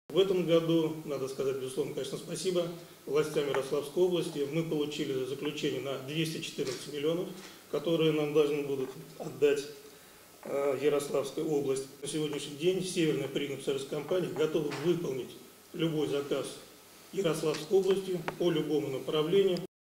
В этом году, надо сказать, безусловно, конечно, спасибо властям Ярославской области. Мы получили заключение на 214 миллионов, которые нам должны будут отдать Ярославская область. На сегодняшний день Северная Пригнанская компания готова выполнить любой заказ Ярославской области по любому направлению.